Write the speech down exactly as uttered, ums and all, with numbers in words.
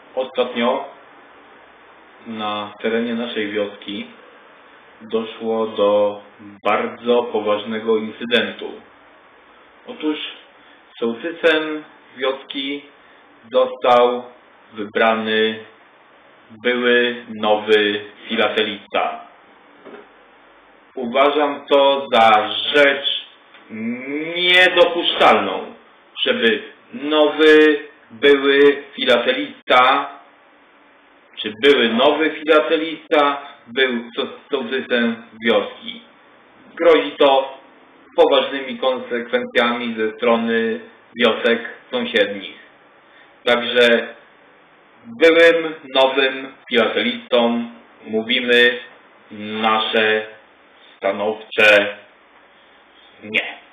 Ostatnio na terenie naszej wioski doszło do bardzo poważnego incydentu. Otóż sołtysem wioski został wybrany były nowy filatelista. Uważam to za rzecz niedopuszczalną, żeby nowy były filatelista, czy były nowy filatelista był sołtysem wioski. Grozi to poważnymi konsekwencjami ze strony wiosek sąsiednich. Także byłym nowym filatelistom mówimy nasze stanowcze nie.